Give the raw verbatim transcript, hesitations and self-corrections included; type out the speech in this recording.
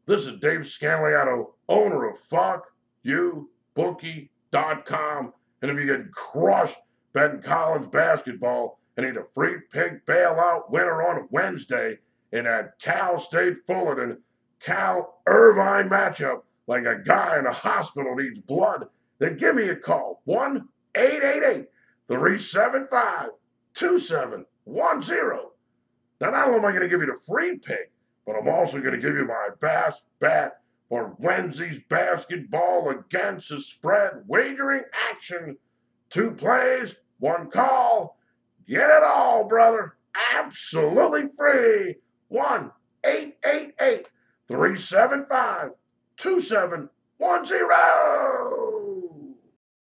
This is Dave Scanliato, owner of fuck you bookie dot com. And if you get crushed betting college basketball and need a free pick bailout winner on Wednesday in that Cal State Fullerton Cal Irvine matchup, like a guy in a hospital needs blood, then give me a call. one eight eight eight, three seven five, two seven one zero. Now, not only am I going to give you the free pick, but I'm also going to give you my best bet for Wednesday's basketball against the spread wagering action. Two plays, one call. Get it all, brother. Absolutely free. one eight eight eight, three seven five, two seven one zero.